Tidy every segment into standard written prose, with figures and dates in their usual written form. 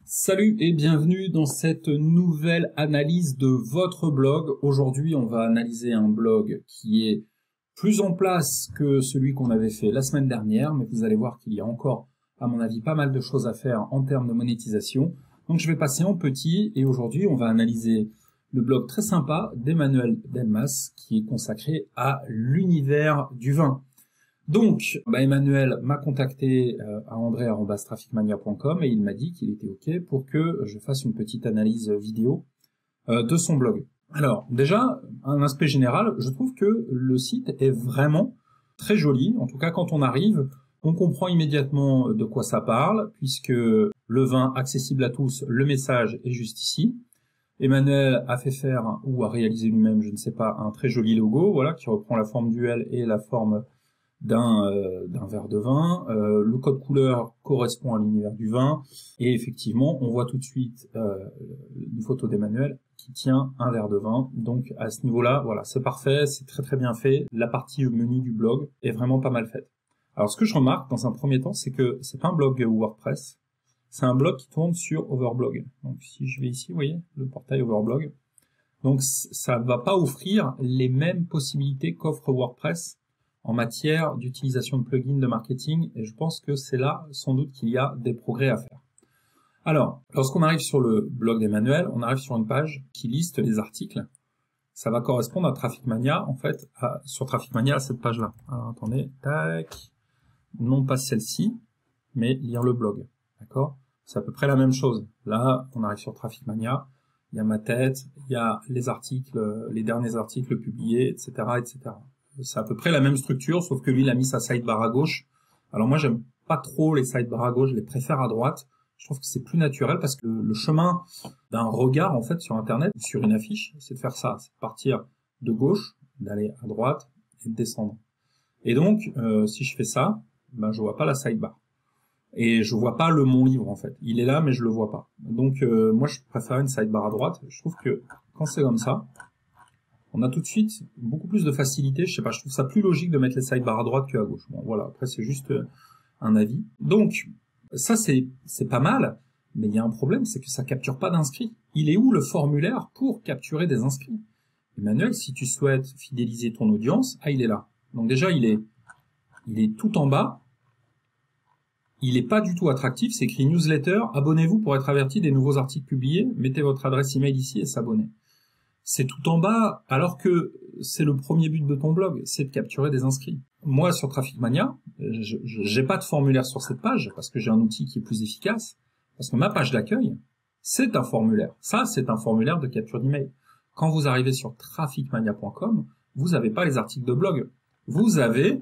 Salut et bienvenue dans cette nouvelle analyse de votre blog. Aujourd'hui, on va analyser un blog qui est plus en place que celui qu'on avait fait la semaine dernière, mais vous allez voir qu'il y a encore, à mon avis, pas mal de choses à faire en termes de monétisation. Donc je vais passer en petit et aujourd'hui, on va analyser le blog très sympa d'Emmanuel Delmas qui est consacré à l'univers du vin. Donc, Emmanuel m'a contacté à andré@trafficmania.com et il m'a dit qu'il était OK pour que je fasse une petite analyse vidéo de son blog. Alors, déjà, un aspect général, je trouve que le site est vraiment très joli. En tout cas, quand on arrive, on comprend immédiatement de quoi ça parle, puisque le vin accessible à tous, le message est juste ici. Emmanuel a fait faire, ou a réalisé lui-même, je ne sais pas, un très joli logo, voilà, qui reprend la forme du L et la forme d'un verre de vin. Le code couleur correspond à l'univers du vin et effectivement on voit tout de suite une photo d'Emmanuel qui tient un verre de vin. Donc à ce niveau-là, voilà, c'est parfait, c'est très très bien fait. La partie menu du blog est vraiment pas mal faite. Alors ce que je remarque dans un premier temps, c'est que c'est pas un blog WordPress, c'est un blog qui tourne sur Overblog. Donc si je vais ici, vous voyez, le portail Overblog. Donc ça va pas offrir les mêmes possibilités qu'offre WordPress en matière d'utilisation de plugins de marketing, et je pense que c'est là, sans doute, qu'il y a des progrès à faire. Alors, lorsqu'on arrive sur le blog d'Emmanuel, on arrive sur une page qui liste les articles. Ça va correspondre à Traffic Mania, en fait, sur Traffic Mania, à cette page-là. Alors, attendez, tac, non pas celle-ci, mais lire le blog, d'accord? C'est à peu près la même chose. Là, on arrive sur Traffic Mania, il y a ma tête, il y a les articles, les derniers articles publiés, etc., etc. C'est à peu près la même structure, sauf que lui, il a mis sa sidebar à gauche. Alors moi, j'aime pas trop les sidebars à gauche, je les préfère à droite. Je trouve que c'est plus naturel parce que le chemin d'un regard, en fait, sur Internet, sur une affiche, c'est de faire ça. C'est de partir de gauche, d'aller à droite et de descendre. Et donc, si je fais ça, je vois pas la sidebar. Et je vois pas mon livre, en fait. Il est là, mais je le vois pas. Donc, moi, je préfère une sidebar à droite. Je trouve que quand c'est comme ça, on a tout de suite beaucoup plus de facilité. Je sais pas, je trouve ça plus logique de mettre les sidebars à droite qu'à gauche. Bon, voilà, après c'est juste un avis. Donc, ça c'est pas mal, mais il y a un problème, c'est que ça capture pas d'inscrits. Il est où le formulaire pour capturer des inscrits? Emmanuel, si tu souhaites fidéliser ton audience, il est là. Donc déjà, il est tout en bas. Il est pas du tout attractif, c'est écrit newsletter, abonnez-vous pour être averti des nouveaux articles publiés, mettez votre adresse email ici et s'abonner. C'est tout en bas, alors que c'est le premier but de ton blog, c'est de capturer des inscrits. Moi, sur Traffic Mania, j'ai pas de formulaire sur cette page, parce que j'ai un outil qui est plus efficace, parce que ma page d'accueil, c'est un formulaire. Ça, c'est un formulaire de capture d'email. Quand vous arrivez sur trafficmania.com, vous n'avez pas les articles de blog. Vous avez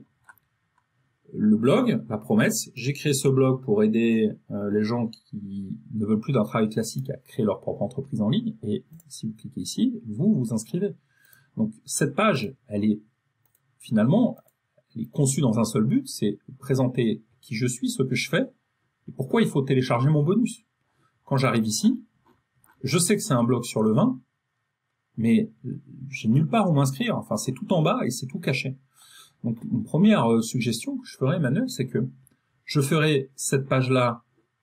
le blog, la promesse. J'ai créé ce blog pour aider les gens qui ne veulent plus d'un travail classique à créer leur propre entreprise en ligne. Et si vous cliquez ici, vous vous inscrivez. Donc cette page, elle est conçue dans un seul but, c'est présenter qui je suis, ce que je fais, et pourquoi il faut télécharger mon bonus. Quand j'arrive ici, je sais que c'est un blog sur le vin, mais j'ai nulle part où m'inscrire. Enfin, c'est tout en bas et c'est tout caché. Donc, une première suggestion que je ferai, Emmanuel, c'est que je ferai cette page-là,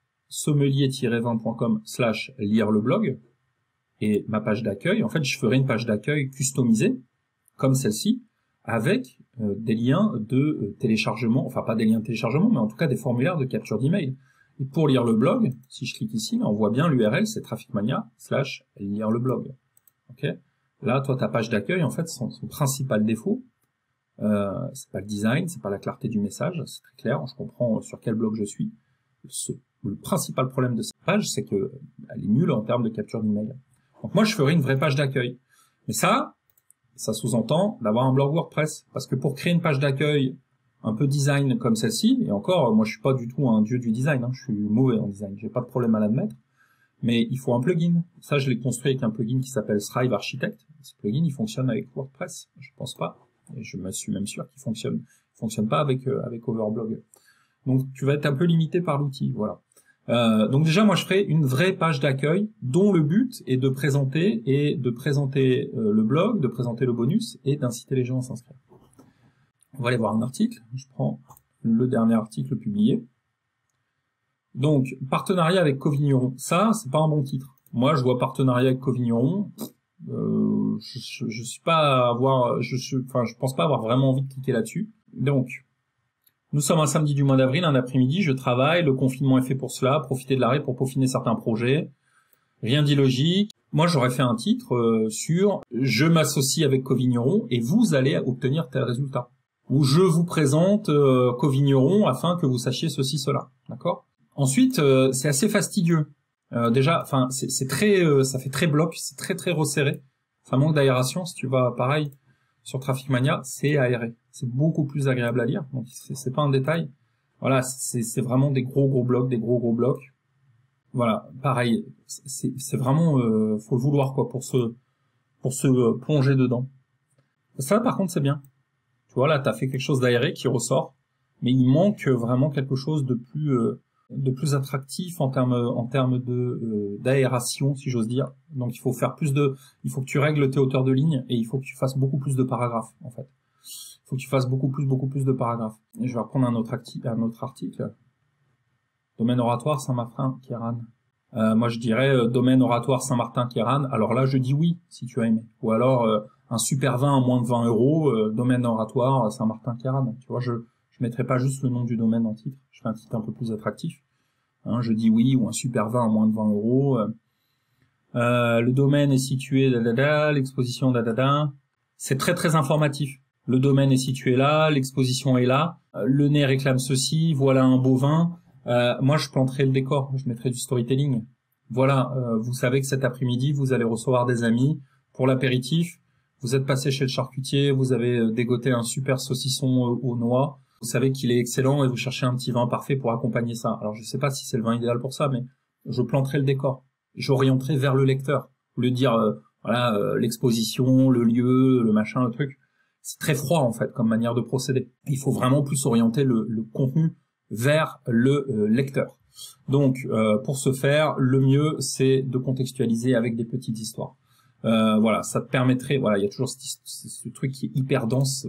sommelier-vin.com/lire le blog, et ma page d'accueil, en fait, je ferai une page d'accueil customisée, comme celle-ci, avec des liens de téléchargement, enfin pas des liens de téléchargement, mais en tout cas des formulaires de capture d'email. Et pour lire le blog, si je clique ici, on voit bien l'URL, c'est trafficmania/lire le blog. Ok ? Là, toi, ta page d'accueil, en fait, son principal défaut, c'est pas le design, c'est pas la clarté du message, c'est très clair, je comprends sur quel blog je suis. Le principal problème de cette page, c'est que elle est nulle en termes de capture d'email. Donc moi, je ferai une vraie page d'accueil. Mais ça sous-entend d'avoir un blog WordPress, parce que pour créer une page d'accueil un peu design comme celle-ci, et encore, moi je suis pas du tout un dieu du design, je suis mauvais en design, j'ai pas de problème à l'admettre, mais il faut un plugin. Ça, je l'ai construit avec un plugin qui s'appelle Thrive Architect. Ce plugin, il fonctionne avec WordPress, je pense pas. Et je me suis même sûr qu'il fonctionne pas avec Overblog. Donc tu vas être un peu limité par l'outil, voilà. Donc déjà moi je ferai une vraie page d'accueil dont le but est de présenter le blog, de présenter le bonus et d'inciter les gens à s'inscrire. On va aller voir un article. Je prends le dernier article publié. Donc, partenariat avec Covigneron, ça, c'est pas un bon titre. Moi, je vois partenariat avec Covigneron, je suis pas à avoir, enfin, je pense pas avoir vraiment envie de cliquer là-dessus. Donc, nous sommes un samedi du mois d'avril, un après-midi, je travaille, le confinement est fait pour cela, profiter de l'arrêt pour peaufiner certains projets. Rien d'illogique. Moi, j'aurais fait un titre sur « Je m'associe avec Covigneron et vous allez obtenir tel résultat ». Ou « Je vous présente Covigneron afin que vous sachiez ceci, cela ». D'accord ? Ensuite, c'est assez fastidieux. Déjà, enfin, c'est très, ça fait très bloc, c'est très très resserré. Ça manque d'aération. Si tu vas pareil sur Traffic Mania, c'est aéré. C'est beaucoup plus agréable à lire. Donc c'est pas un détail. Voilà, c'est vraiment des gros blocs, des gros blocs. Voilà, pareil. C'est vraiment, faut le vouloir quoi pour se plonger dedans. Ça, par contre, c'est bien. Tu vois là, t'as fait quelque chose d'aéré qui ressort, mais il manque vraiment quelque chose de plus attractif en termes de d'aération, si j'ose dire. Donc il faut que tu règles tes hauteurs de ligne et il faut que tu fasses beaucoup plus de paragraphes en fait. Il faut que tu fasses beaucoup plus de paragraphes. Et je vais reprendre un autre article. Domaine oratoire Saint-Martin-Kéran. Moi je dirais domaine oratoire Saint-Martin-Kéran. Alors là je dis oui si tu as aimé. Ou alors un super vin à moins de 20 €, domaine oratoire Saint-Martin-Kéran. Tu vois, je mettrai pas juste le nom du domaine en titre. Je fais un titre un peu plus attractif. Hein, je dis oui, ou un super vin à moins de 20 €. Le domaine est situé, l'exposition, c'est très très informatif. Le domaine est situé là, l'exposition est là, le nez réclame ceci, voilà un beau vin. Moi, je planterai le décor, je mettrai du storytelling. Voilà, vous savez que cet après-midi, vous allez recevoir des amis pour l'apéritif. Vous êtes passé chez le charcutier, vous avez dégoté un super saucisson aux noix. Vous savez qu'il est excellent et vous cherchez un petit vin parfait pour accompagner ça. Alors, je sais pas si c'est le vin idéal pour ça, mais je planterai le décor. J'orienterai vers le lecteur. Au lieu de dire, l'exposition, le lieu, le machin, le truc. C'est très froid, en fait, comme manière de procéder. Il faut vraiment plus orienter le contenu vers le lecteur. Donc, pour ce faire, le mieux, c'est de contextualiser avec des petites histoires. Voilà, ça te permettrait, voilà, il y a toujours ce truc qui est hyper dense,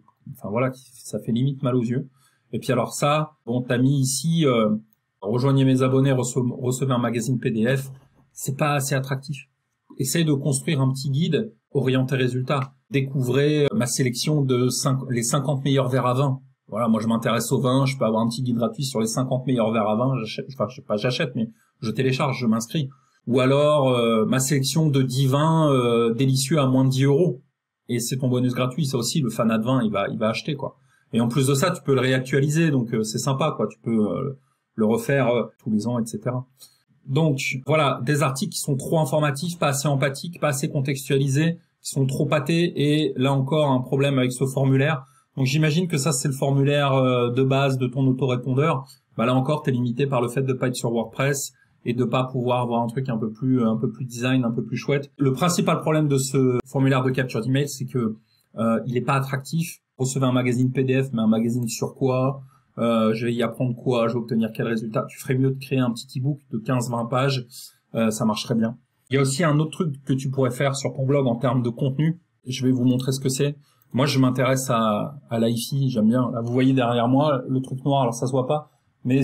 ça fait limite mal aux yeux. Et puis alors ça, bon, t'as mis ici, rejoignez mes abonnés, recevez un magazine PDF, c'est pas assez attractif. Essaye de construire un petit guide orienté résultat. Découvrez ma sélection de les 50 meilleurs verres à vin. Voilà, moi je m'intéresse au vin, je peux avoir un petit guide gratuit sur les 50 meilleurs verres à vin, j'achète, mais je télécharge, je m'inscris. Ou alors ma sélection de 10 vins délicieux à moins de 10 €. Et c'est ton bonus gratuit, ça aussi, le fanat de vin, il va acheter, quoi. Et en plus de ça, tu peux le réactualiser, donc c'est sympa, quoi. Tu peux le refaire tous les ans, etc. Donc, voilà, des articles qui sont trop informatifs, pas assez empathiques, pas assez contextualisés, qui sont trop pâtés, et là encore, un problème avec ce formulaire. Donc j'imagine que ça, c'est le formulaire de base de ton autorépondeur. Bah là encore, t'es limité par le fait de pas être sur WordPress et de pas pouvoir avoir un truc un peu plus design, un peu plus chouette. Le principal problème de ce formulaire de capture d'email, c'est que il est pas attractif. Recevez un magazine PDF, mais un magazine sur quoi? Je vais y apprendre quoi? Je vais obtenir quel résultat? Tu ferais mieux de créer un petit ebook de 15-20 pages, ça marcherait bien. Il y a aussi un autre truc que tu pourrais faire sur ton blog en termes de contenu. Je vais vous montrer ce que c'est. Moi, je m'intéresse à l'hi-fi, j'aime bien. Là, vous voyez derrière moi le truc noir, alors ça se voit pas, mais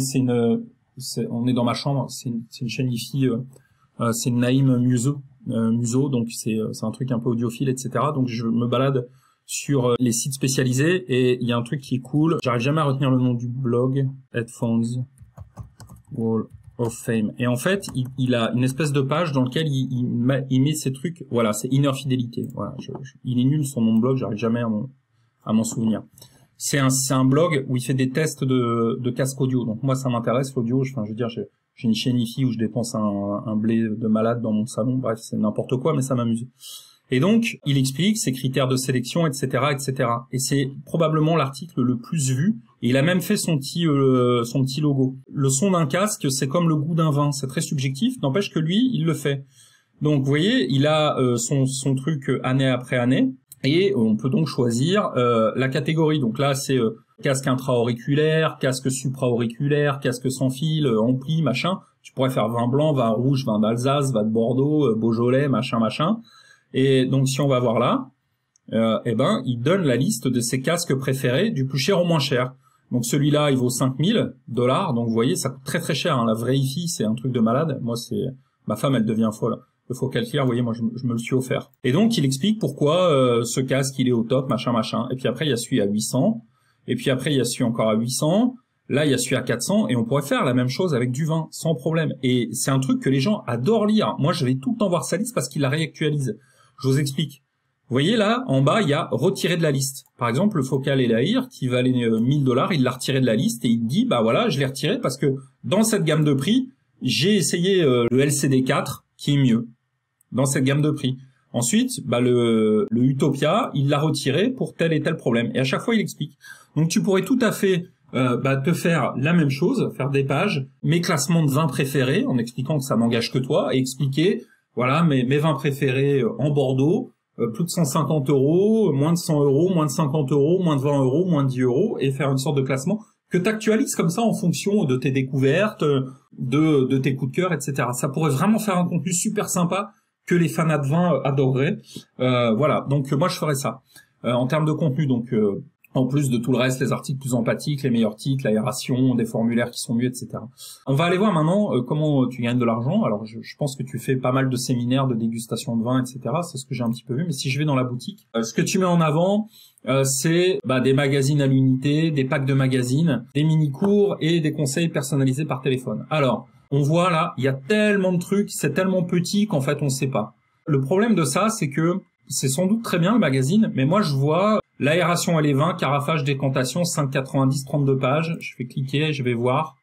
on est dans ma chambre, c'est une chaîne hi-fi, c'est Naïm Muso, donc c'est un truc un peu audiophile, etc. Donc je me balade sur les sites spécialisés et il y a un truc qui est cool. J'arrive jamais à retenir le nom du blog, Headphones Wall of Fame. Et en fait, il a une espèce de page dans laquelle il met ces trucs. Voilà, c'est Inner Fidélité. Voilà, il est nul son nom de blog, j'arrive jamais à m'en souvenir. C'est un blog où il fait des tests de casque audio. Donc moi, ça m'intéresse l'audio. Je veux dire, j'ai une chaîne hi-fi où je dépense un blé de malade dans mon salon. Bref, c'est n'importe quoi, mais ça m'amuse. Et donc, il explique ses critères de sélection, etc., etc. Et c'est probablement l'article le plus vu. Et il a même fait son petit logo. Le son d'un casque, c'est comme le goût d'un vin. C'est très subjectif. N'empêche que lui, il le fait. Donc, vous voyez, il a son truc année après année. Et on peut donc choisir la catégorie. Donc là, c'est casque intra-auriculaire, casque supra-auriculaire, casque sans fil, ampli, machin. Tu pourrais faire vin blanc, vin rouge, vin d'Alsace, vin de Bordeaux, Beaujolais, machin. Et donc, si on va voir là, il donne la liste de ses casques préférés du plus cher au moins cher. Donc celui-là, il vaut 5000 $. Donc vous voyez, ça coûte très très cher. Hein. La vraie hi-fi, c'est un truc de malade. Moi, ma femme, elle devient folle. Le Focal Clear, vous voyez, moi, je me le suis offert. Et donc, il explique pourquoi ce casque, il est au top, machin, machin. Et puis après, il y a celui à 800. Et puis après, il y a celui encore à 800. Là, il y a celui à 400. Et on pourrait faire la même chose avec du vin, sans problème. Et c'est un truc que les gens adorent lire. Moi, je vais tout le temps voir sa liste parce qu'il la réactualise. Je vous explique. Vous voyez là, en bas, il y a retirer de la liste. Par exemple, le Focal Elahir, qui valait 1000 $, il l'a retiré de la liste et il dit, bah voilà, je l'ai retiré parce que dans cette gamme de prix, j'ai essayé le LCD 4 qui est mieux dans cette gamme de prix. Ensuite, bah le Utopia, il l'a retiré pour tel et tel problème. Et à chaque fois, il explique. Donc tu pourrais tout à fait te faire la même chose, faire des pages, mes classements de vins préférés, en expliquant que ça n'engage que toi, et expliquer, voilà, mes vins préférés en Bordeaux, plus de 150 €, moins de 100 €, moins de 50 €, moins de 20 €, moins de 10 €, et faire une sorte de classement que tu actualises comme ça en fonction de tes découvertes, de tes coups de cœur, etc. Ça pourrait vraiment faire un contenu super sympa que les fanats de vin adoreraient. Voilà, donc moi je ferais ça. En termes de contenu, donc en plus de tout le reste, les articles plus empathiques, les meilleurs titres, l'aération, des formulaires qui sont mieux, etc. On va aller voir maintenant comment tu gagnes de l'argent. Alors, je pense que tu fais pas mal de séminaires, de dégustation de vin, etc. C'est ce que j'ai un petit peu vu. Mais si je vais dans la boutique, ce que tu mets en avant, c'est des magazines à l'unité, des packs de magazines, des mini-cours et des conseils personnalisés par téléphone. Alors, on voit là, il y a tellement de trucs, c'est tellement petit qu'en fait, on ne sait pas. Le problème de ça, c'est que c'est sans doute très bien le magazine, mais moi, je vois l'aération et les vins, carafage, décantation, 5,90, 32 pages. Je vais cliquer, je vais voir.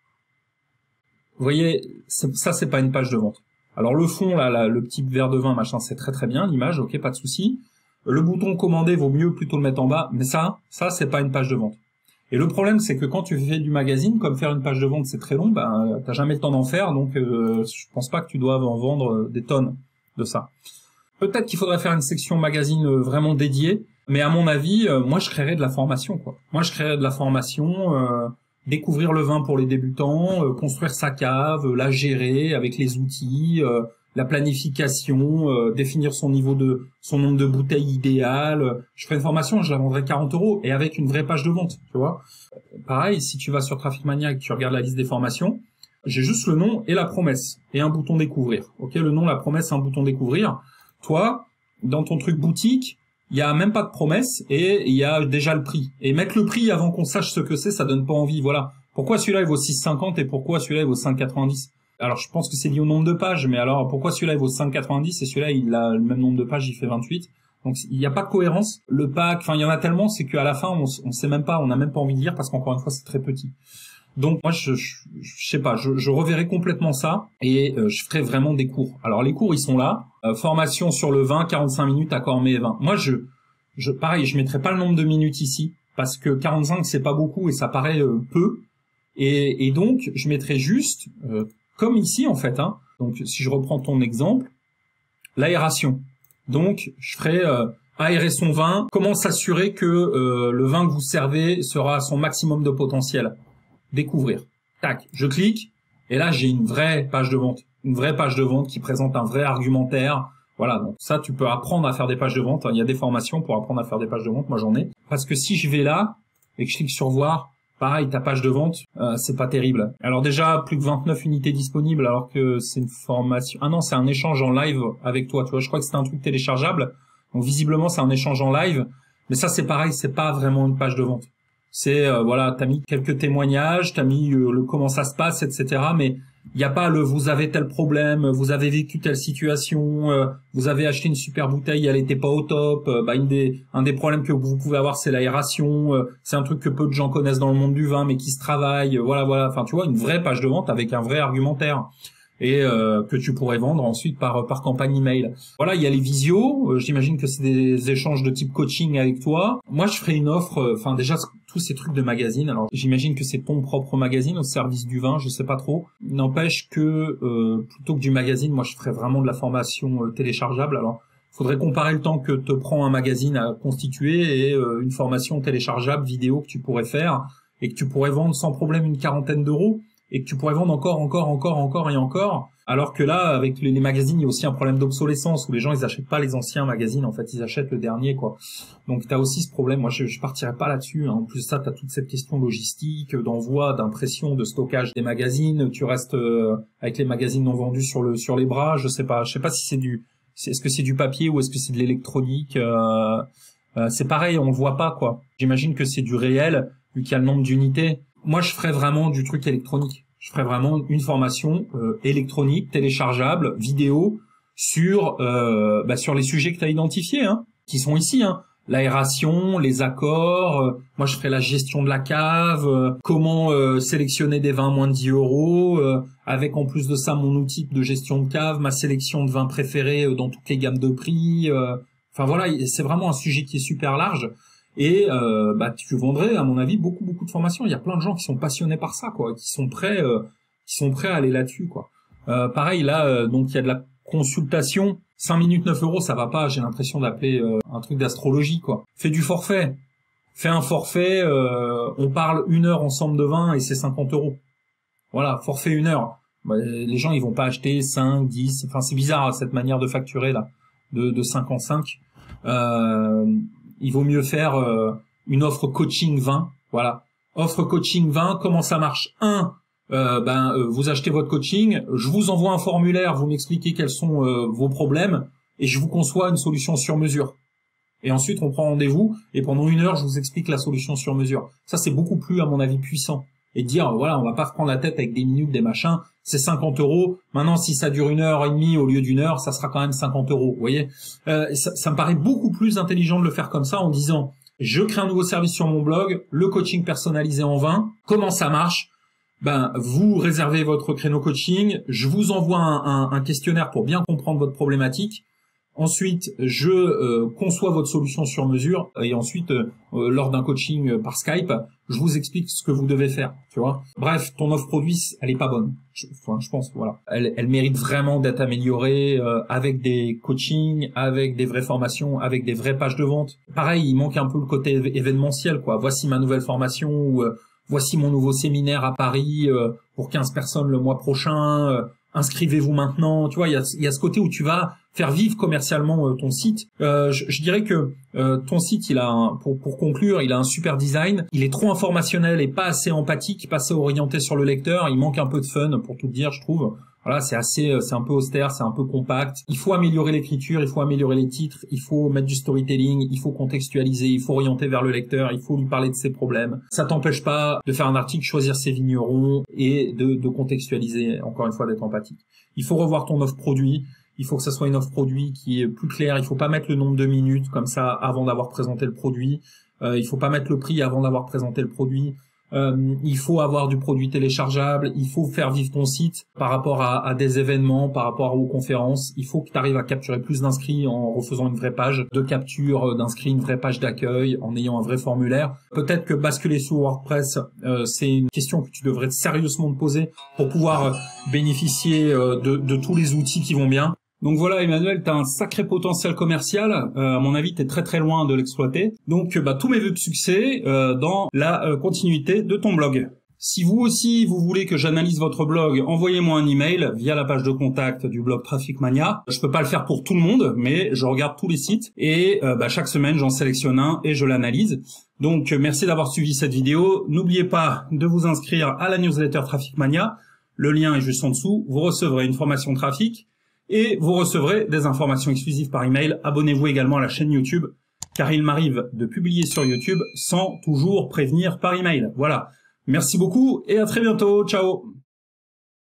Vous voyez, ça, c'est pas une page de vente. Alors, le fond, là, le petit verre de vin, machin, c'est très très bien. L'image, ok, pas de souci. Le bouton commander, vaut mieux plutôt le mettre en bas. Mais ça, c'est pas une page de vente. Et le problème, c'est que quand tu fais du magazine, comme faire une page de vente, c'est très long, ben, t'as jamais le temps d'en faire. Donc, je pense pas que tu doives en vendre des tonnes de ça. Peut-être qu'il faudrait faire une section magazine vraiment dédiée. Mais à mon avis, moi, je créerais de la formation, quoi. Moi, je créerais de la formation, découvrir le vin pour les débutants, construire sa cave, la gérer avec les outils, la planification, définir son nombre de bouteilles idéal. Je ferais une formation, je la vendrais 40 € et avec une vraie page de vente, tu vois. Pareil, si tu vas sur Traffic Mania et que tu regardes la liste des formations, j'ai juste le nom et la promesse et un bouton découvrir. Ok, le nom, la promesse, un bouton découvrir. Toi, dans ton truc boutique, il y a même pas de promesse et il y a déjà le prix. Et mettre le prix avant qu'on sache ce que c'est, ça donne pas envie. Voilà. Pourquoi celui-là il vaut 6,50 et pourquoi celui-là il vaut 5,90? Alors je pense que c'est lié au nombre de pages, mais alors pourquoi celui-là il vaut 5,90 et celui-là il a le même nombre de pages, il fait 28? Donc il n'y a pas de cohérence. Le pack, enfin il y en a tellement, c'est qu'à la fin on sait même pas, on n'a même pas envie de lire parce qu'encore une fois c'est très petit. Donc moi je sais pas, je reverrai complètement ça et je ferai vraiment des cours. Alors les cours ils sont là, formation sur le vin, 45 minutes, accord mets et vin. Moi pareil, je mettrai pas le nombre de minutes ici parce que 45 c'est pas beaucoup et ça paraît peu et donc je mettrai juste comme ici en fait. Hein. Donc si je reprends ton exemple, l'aération. Donc je ferai aérer son vin. Comment s'assurer que le vin que vous servez sera à son maximum de potentiel? Découvrir. Tac, je clique et là j'ai une vraie page de vente. Une vraie page de vente qui présente un vrai argumentaire. Voilà, donc ça tu peux apprendre à faire des pages de vente. Il y a des formations pour apprendre à faire des pages de vente, moi j'en ai. Parce que si je vais là et que je clique sur voir, pareil, ta page de vente, c'est pas terrible. Alors déjà, plus que 29 unités disponibles alors que c'est une formation... Ah non, c'est un échange en live avec toi, tu vois. Je crois que c'était un truc téléchargeable. Donc visiblement, c'est un échange en live. Mais ça, c'est pareil, c'est pas vraiment une page de vente. C'est, voilà, t'as mis quelques témoignages, t'as mis le comment ça se passe, etc. Mais il n'y a pas le vous avez tel problème, vous avez vécu telle situation, vous avez acheté une super bouteille, elle était pas au top. Un des problèmes que vous pouvez avoir, c'est l'aération. C'est un truc que peu de gens connaissent dans le monde du vin, mais qui se travaille. Voilà. Enfin, tu vois, une vraie page de vente avec un vrai argumentaire et que tu pourrais vendre ensuite par campagne email. Voilà, il y a les visios. J'imagine que c'est des échanges de type coaching avec toi. Moi, je ferai une offre. Enfin, déjà tous ces trucs de magazine. Alors, j'imagine que c'est ton propre magazine au service du vin. Je sais pas trop. N'empêche que plutôt que du magazine, moi, je ferais vraiment de la formation téléchargeable. Alors, faudrait comparer le temps que te prend un magazine à constituer et une formation téléchargeable vidéo que tu pourrais faire et que tu pourrais vendre sans problème une 40aine d'euros. et que tu pourrais vendre encore et encore. Alors que là, avec les magazines, il y a aussi un problème d'obsolescence où les gens, ils achètent pas les anciens magazines. En fait, ils achètent le dernier, quoi. Donc, t'as aussi ce problème. Moi, je partirais pas là-dessus, hein. En plus de ça, t'as toute cette question logistique, d'envoi, d'impression, de stockage des magazines. Tu restes avec les magazines non vendus sur les bras. Je sais pas si est-ce que c'est du papier ou est-ce que c'est de l'électronique. C'est pareil, on le voit pas, quoi. J'imagine que c'est du réel, vu qu'il y a le nombre d'unités. Moi, je ferais vraiment du truc électronique. Je ferais vraiment une formation électronique, téléchargeable, vidéo, sur les sujets que tu as identifiés, hein, qui sont ici, hein. L'aération, les accords, moi je ferais la gestion de la cave, comment sélectionner des vins à moins de 10 €, avec en plus de ça mon outil de gestion de cave, ma sélection de vins préférés dans toutes les gammes de prix. Enfin voilà, c'est vraiment un sujet qui est super large. Et tu vendrais, à mon avis, beaucoup de formations. Il y a plein de gens qui sont passionnés par ça, quoi, qui sont prêts à aller là-dessus, quoi. Pareil, là, donc il y a de la consultation. 5 minutes, 9 €, ça va pas. J'ai l'impression d'appeler un truc d'astrologie, quoi. Fais du forfait. Fais un forfait. On parle 1 heure ensemble de vin et c'est 50 €. Voilà, forfait 1 heure. Les gens, ils vont pas acheter 5, 10. Enfin, c'est bizarre cette manière de facturer là, de 5 en 5. Il vaut mieux faire une offre coaching 20. Voilà. Offre coaching 20, comment ça marche? Vous achetez votre coaching, je vous envoie un formulaire, vous m'expliquez quels sont vos problèmes, et je vous conçois une solution sur mesure. Et ensuite, on prend rendez-vous, et pendant 1 heure, je vous explique la solution sur mesure. Ça, c'est beaucoup plus, à mon avis, puissant. Et dire, voilà, on va pas se prendre la tête avec des minutes, des machins, c'est 50 €. Maintenant, si ça dure 1 heure et demie au lieu d'1 heure, ça sera quand même 50 €. Vous voyez, ça me paraît beaucoup plus intelligent de le faire comme ça en disant, je crée un nouveau service sur mon blog, le coaching personnalisé en 20. Comment ça marche? Vous réservez votre créneau coaching, je vous envoie un questionnaire pour bien comprendre votre problématique. Ensuite, je conçois votre solution sur mesure et ensuite, lors d'un coaching par Skype, je vous explique ce que vous devez faire, tu vois. Bref, ton offre produit, elle est pas bonne. Je pense, voilà. Elle mérite vraiment d'être améliorée avec des coachings, avec des vraies formations, avec des vraies pages de vente. Pareil, il manque un peu le côté événementiel, quoi. Voici ma nouvelle formation ou voici mon nouveau séminaire à Paris pour 15 personnes le mois prochain. Inscrivez-vous maintenant. Tu vois, il y a ce côté où tu vas faire vivre commercialement ton site. Je dirais que ton site, il a pour conclure, il a un super design. Il est trop informationnel et pas assez empathique, pas assez orienté sur le lecteur. Il manque un peu de fun, pour tout dire, je trouve. Voilà, c'est un peu austère, c'est un peu compact. Il faut améliorer l'écriture, il faut améliorer les titres, il faut mettre du storytelling, il faut contextualiser, il faut orienter vers le lecteur, il faut lui parler de ses problèmes. Ça t'empêche pas de faire un article, choisir ses vignerons et de contextualiser, encore une fois, d'être empathique. Il faut revoir ton offre produit. Il faut que ça soit une offre produit qui est plus claire. Il faut pas mettre le nombre de minutes comme ça avant d'avoir présenté le produit. Il faut pas mettre le prix avant d'avoir présenté le produit. Il faut avoir du produit téléchargeable, il faut faire vivre ton site par rapport à des événements, par rapport aux conférences. Il faut que tu arrives à capturer plus d'inscrits en refaisant une vraie page de capture d'inscrits, une vraie page d'accueil, en ayant un vrai formulaire. Peut-être que basculer sur WordPress, c'est une question que tu devrais sérieusement te poser pour pouvoir bénéficier de tous les outils qui vont bien. Donc voilà, Emmanuel, tu as un sacré potentiel commercial. À mon avis, tu es très très loin de l'exploiter. Donc tous mes vœux de succès dans la continuité de ton blog. Si vous aussi, vous voulez que j'analyse votre blog, envoyez-moi un email via la page de contact du blog Traffic Mania. Je peux pas le faire pour tout le monde, mais je regarde tous les sites et chaque semaine, j'en sélectionne un et je l'analyse. Donc merci d'avoir suivi cette vidéo. N'oubliez pas de vous inscrire à la newsletter Traffic Mania. Le lien est juste en dessous. Vous recevrez une formation trafic. Et vous recevrez des informations exclusives par email. Abonnez-vous également à la chaîne YouTube, car il m'arrive de publier sur YouTube sans toujours prévenir par email. Voilà. Merci beaucoup et à très bientôt. Ciao.